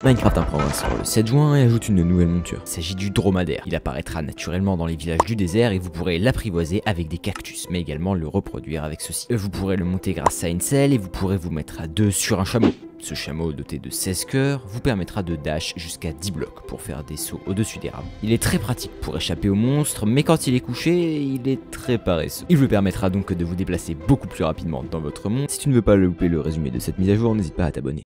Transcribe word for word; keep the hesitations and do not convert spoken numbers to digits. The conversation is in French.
Minecraft apprendra sort le sept juin et ajoute une nouvelle monture. Il s'agit du dromadaire. Il apparaîtra naturellement dans les villages du désert et vous pourrez l'apprivoiser avec des cactus, mais également le reproduire avec ceci. Vous pourrez le monter grâce à une selle et vous pourrez vous mettre à deux sur un chameau. Ce chameau doté de seize cœurs vous permettra de dash jusqu'à dix blocs pour faire des sauts au-dessus des rames. Il est très pratique pour échapper aux monstres, mais quand il est couché, il est très paresseux. Il vous permettra donc de vous déplacer beaucoup plus rapidement dans votre monde. Si tu ne veux pas louper le résumé de cette mise à jour, n'hésite pas à t'abonner.